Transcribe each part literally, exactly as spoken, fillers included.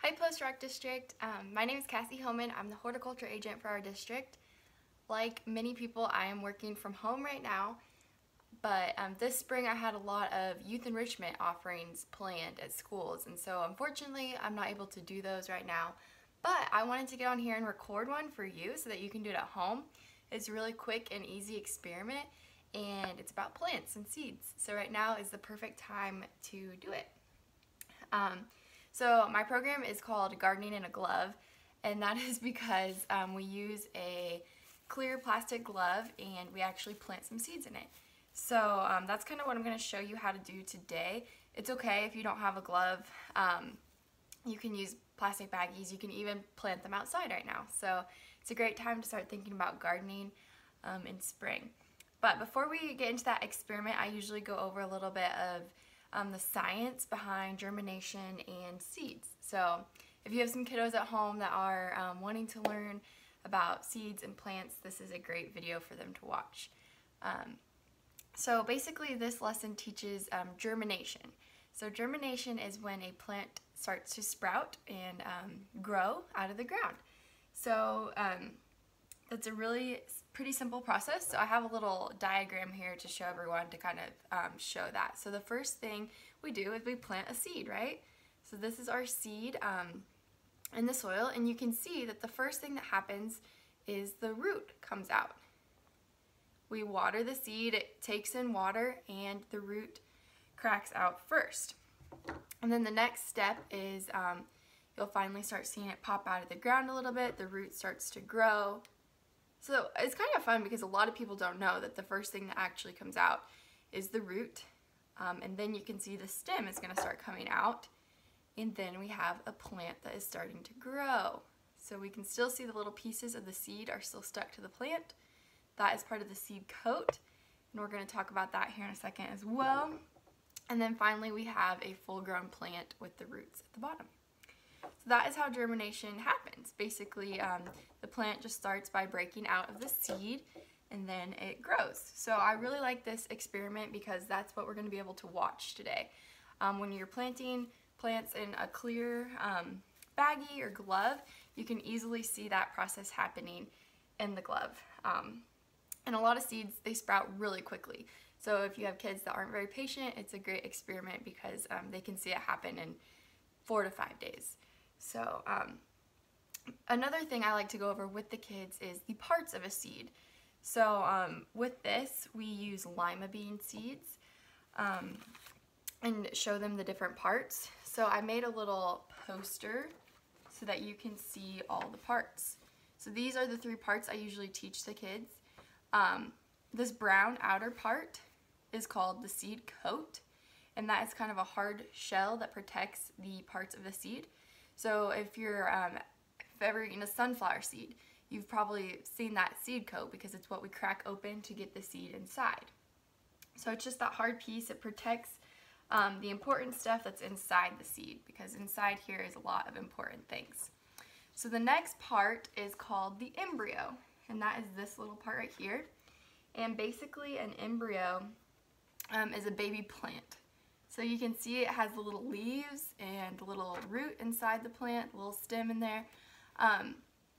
Hi Post-Rock District, um, my name is Cassie Homan. I'm the horticulture agent for our district. Like many people, I am working from home right now, but um, this spring I had a lot of youth enrichment offerings planned at schools, and so unfortunately I'm not able to do those right now, but I wanted to get on here and record one for you so that you can do it at home. It's a really quick and easy experiment, and it's about plants and seeds, so right now is the perfect time to do it. Um, So my program is called Gardening in a Glove, and that is because um, we use a clear plastic glove and we actually plant some seeds in it. So um, that's kind of what I'm going to show you how to do today. It's okay if you don't have a glove. Um, you can use plastic baggies. You can even plant them outside right now. So it's a great time to start thinking about gardening um, in spring. But before we get into that experiment, I usually go over a little bit of Um, the science behind germination and seeds. So if you have some kiddos at home that are um, wanting to learn about seeds and plants, this is a great video for them to watch. Um, so basically this lesson teaches um, germination. So germination is when a plant starts to sprout and um, grow out of the ground. So um, that's a really pretty simple process. So I have a little diagram here to show everyone to kind of um, show that. So the first thing we do is we plant a seed, right? So this is our seed um, in the soil, and you can see that the first thing that happens is the root comes out. We water the seed, it takes in water, and the root cracks out first. And then the next step is um, you'll finally start seeing it pop out of the ground a little bit, the root starts to grow. So it's kind of fun because a lot of people don't know that the first thing that actually comes out is the root, um, and then you can see the stem is going to start coming out, and then we have a plant that is starting to grow. So we can still see the little pieces of the seed are still stuck to the plant. That is part of the seed coat, and we're going to talk about that here in a second as well. And then finally we have a full-grown plant with the roots at the bottom. So that is how germination happens. Basically, um, the plant just starts by breaking out of the seed, and then it grows. So I really like this experiment because that's what we're going to be able to watch today. Um, when you're planting plants in a clear um, baggie or glove, you can easily see that process happening in the glove. Um, and a lot of seeds, they sprout really quickly. So if you have kids that aren't very patient, it's a great experiment because um, they can see it happen in four to five days. So um, another thing I like to go over with the kids is the parts of a seed. So um, with this, we use lima bean seeds um, and show them the different parts. So I made a little poster so that you can see all the parts. So these are the three parts I usually teach the kids. Um, this brown outer part is called the seed coat, and that is kind of a hard shell that protects the parts of the seed. So if you're um, if ever eaten a sunflower seed, you've probably seen that seed coat because it's what we crack open to get the seed inside. So it's just that hard piece. It protects um, the important stuff that's inside the seed, because inside here is a lot of important things. So the next part is called the embryo, and that is this little part right here. And basically an embryo um, is a baby plant. So you can see it has the little leaves and the little root inside the plant, the little stem in there. Um,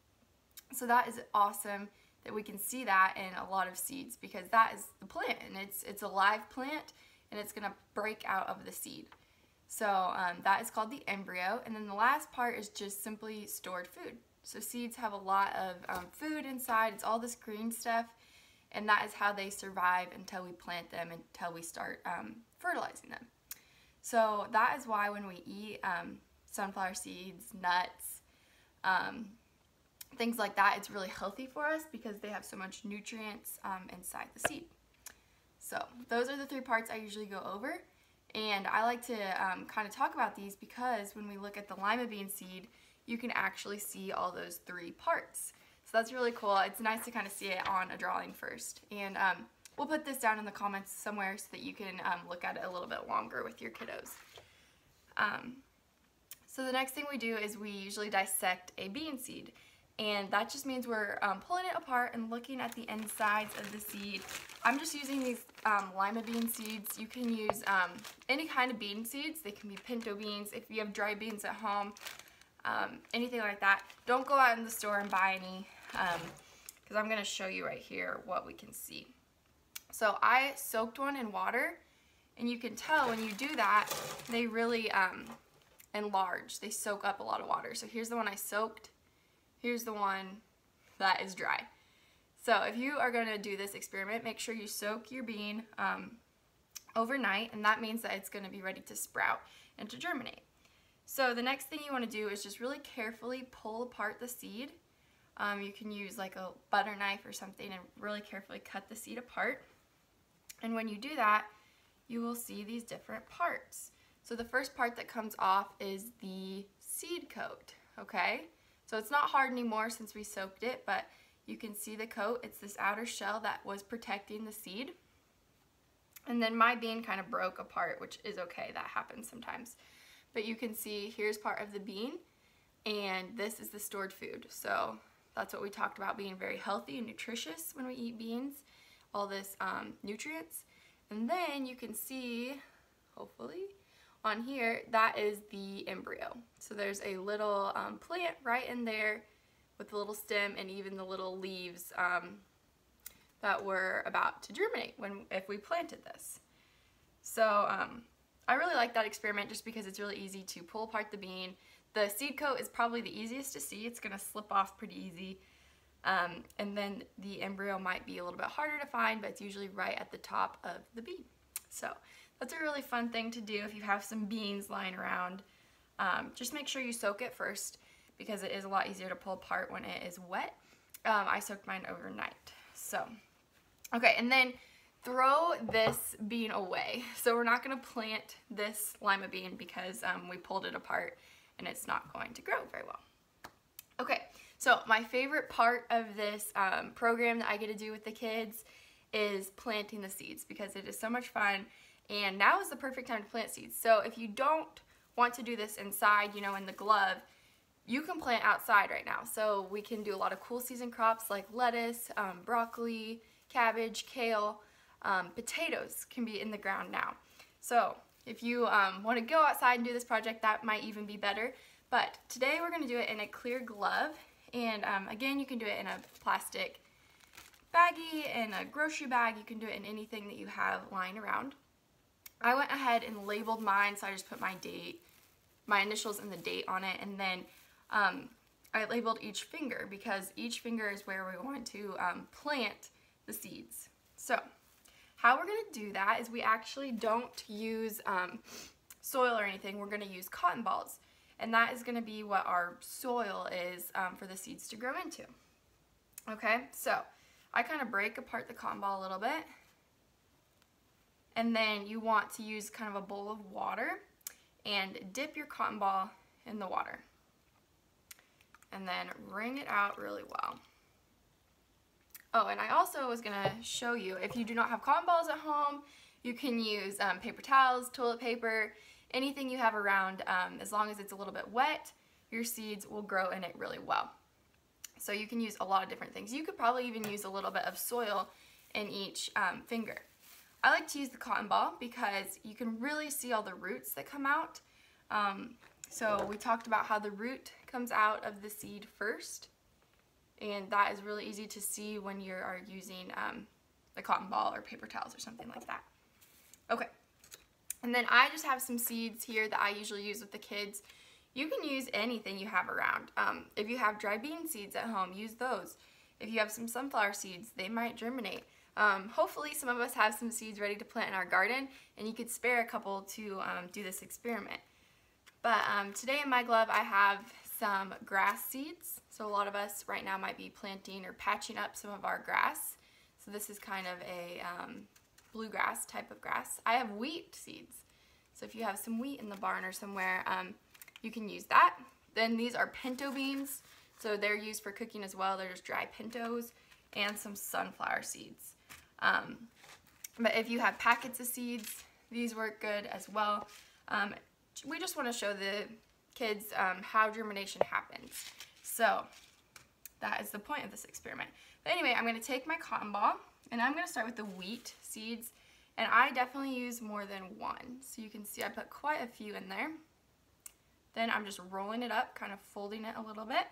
so that is awesome that we can see that in a lot of seeds, because that is the plant, and it's, it's a live plant, and it's going to break out of the seed. So um, that is called the embryo. And then the last part is just simply stored food. So seeds have a lot of um, food inside. It's all this green stuff, and that is how they survive until we plant them, until we start um, fertilizing them. So that is why when we eat um, sunflower seeds, nuts, um, things like that, it's really healthy for us because they have so much nutrients um, inside the seed. So those are the three parts I usually go over, and I like to um, kind of talk about these because when we look at the lima bean seed, you can actually see all those three parts. So that's really cool. It's nice to kind of see it on a drawing first. And um, we'll put this down in the comments somewhere so that you can um, look at it a little bit longer with your kiddos. Um, so the next thing we do is we usually dissect a bean seed. And that just means we're um, pulling it apart and looking at the insides of the seed. I'm just using these um, lima bean seeds. You can use um, any kind of bean seeds. They can be pinto beans. If you have dry beans at home, um, anything like that. Don't go out in the store and buy any, because um, I'm going to show you right here what we can see. So I soaked one in water, and you can tell when you do that, they really um, enlarge. They soak up a lot of water. So here's the one I soaked. Here's the one that is dry. So if you are going to do this experiment, make sure you soak your bean um, overnight, and that means that it's going to be ready to sprout and to germinate. So the next thing you want to do is just really carefully pull apart the seed. Um, you can use like a butter knife or something and really carefully cut the seed apart. And when you do that, you will see these different parts. So the first part that comes off is the seed coat, okay? So it's not hard anymore since we soaked it, but you can see the coat. It's this outer shell that was protecting the seed. And then my bean kind of broke apart, which is okay. That happens sometimes. But you can see here's part of the bean, and this is the stored food. So that's what we talked about, being very healthy and nutritious when we eat beans, all this um, nutrients. And then you can see, hopefully, on here, that is the embryo. So there's a little um, plant right in there with the little stem and even the little leaves um, that were about to germinate when if we planted this. So um, I really like that experiment just because it's really easy to pull apart the bean. The seed coat is probably the easiest to see. It's going to slip off pretty easy. Um, and then the embryo might be a little bit harder to find, but it's usually right at the top of the bean. So that's a really fun thing to do if you have some beans lying around. Um, just make sure you soak it first, because it is a lot easier to pull apart when it is wet. Um, I soaked mine overnight. So, okay, and then throw this bean away. So we're not going to plant this lima bean because um, we pulled it apart and it's not going to grow very well. Okay, so my favorite part of this um, program that I get to do with the kids is planting the seeds, because it is so much fun, and now is the perfect time to plant seeds. So if you don't want to do this inside, you know, in the glove, you can plant outside right now. So we can do a lot of cool season crops like lettuce, um, broccoli, cabbage, kale, um, potatoes can be in the ground now. So if you um, want to go outside and do this project, that might even be better. But today we're going to do it in a clear glove. And um, again, you can do it in a plastic baggie, in a grocery bag. You can do it in anything that you have lying around. I went ahead and labeled mine, so I just put my date, my initials and the date on it, and then um, I labeled each finger because each finger is where we want to um, plant the seeds. So how we're going to do that is we actually don't use um, soil or anything. We're going to use cotton balls, and that is going to be what our soil is um, for the seeds to grow into. Okay, so I kind of break apart the cotton ball a little bit, and then you want to use kind of a bowl of water and dip your cotton ball in the water, and then wring it out really well. Oh, and I also was going to show you, if you do not have cotton balls at home, you can use um, paper towels, toilet paper, anything you have around. Um, as long as it's a little bit wet, your seeds will grow in it really well. So you can use a lot of different things. You could probably even use a little bit of soil in each um, finger. I like to use the cotton ball because you can really see all the roots that come out. Um, so we talked about how the root comes out of the seed first, and that is really easy to see when you are using um, the cotton ball or paper towels or something like that. Okay, and then I just have some seeds here that I usually use with the kids. You can use anything you have around. Um, if you have dry bean seeds at home, use those. If you have some sunflower seeds, they might germinate. Um, hopefully some of us have some seeds ready to plant in our garden, and you could spare a couple to um, do this experiment. But um, today in my glove I have some grass seeds. So a lot of us right now might be planting or patching up some of our grass. So this is kind of a um, bluegrass type of grass. I have wheat seeds. So if you have some wheat in the barn or somewhere, um, you can use that. Then these are pinto beans. So they're used for cooking as well. They're just dry pintos, and some sunflower seeds. Um, but if you have packets of seeds, these work good as well. Um, we just want to show the kids um, how germination happens. So that is the point of this experiment. But anyway, I'm going to take my cotton ball, and I'm going to start with the wheat seeds. And I definitely use more than one. So you can see I put quite a few in there. Then I'm just rolling it up, kind of folding it a little bit.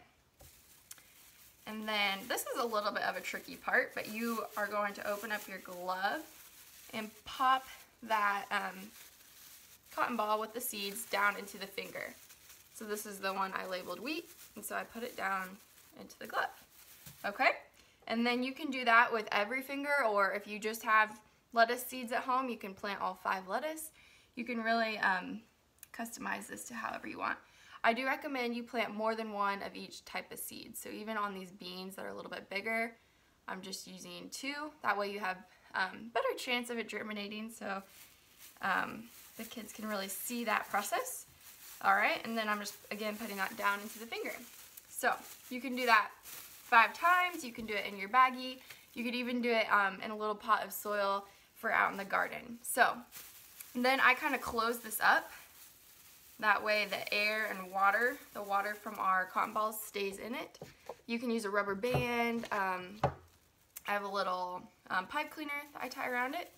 And then this is a little bit of a tricky part, but you are going to open up your glove and pop that um, cotton ball with the seeds down into the finger. So this is the one I labeled wheat, and so I put it down into the glove. Okay? And then you can do that with every finger, or if you just have lettuce seeds at home, you can plant all five lettuce. You can really um, customize this to however you want. I do recommend you plant more than one of each type of seed. So even on these beans that are a little bit bigger, I'm just using two. That way you have um, better chance of it germinating, so um, the kids can really see that process. All right, and then I'm just, again, putting that down into the finger. So you can do that five times. You can do it in your baggie. You could even do it um, in a little pot of soil for out in the garden. So then I kind of close this up. That way the air and water, the water from our cotton balls stays in it. You can use a rubber band. Um, I have a little um, pipe cleaner that I tie around it,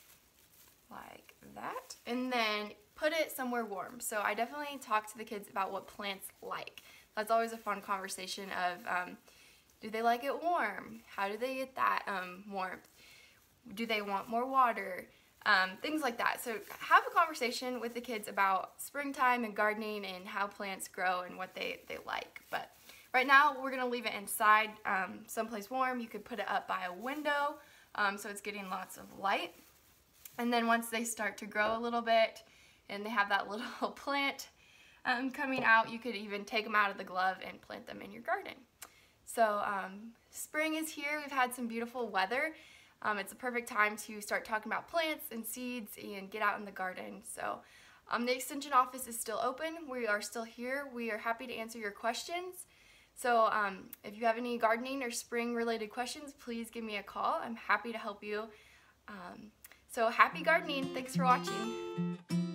like that. And then put it somewhere warm. So I definitely talk to the kids about what plants like. That's always a fun conversation of, um, do they like it warm? How do they get that um, warmth? Do they want more water? Um, things like that. So have a conversation with the kids about springtime and gardening and how plants grow and what they, they like. But right now we're going to leave it inside um, someplace warm. You could put it up by a window um, so it's getting lots of light. And then once they start to grow a little bit and they have that little plant um, coming out, you could even take them out of the glove and plant them in your garden. So um, spring is here. We've had some beautiful weather. Um, it's a perfect time to start talking about plants and seeds and get out in the garden. So um, the extension office is still open. We are still here. We are happy to answer your questions. So um, if you have any gardening or spring related questions, please give me a call. I'm happy to help you. Um, so happy gardening. Thanks for watching.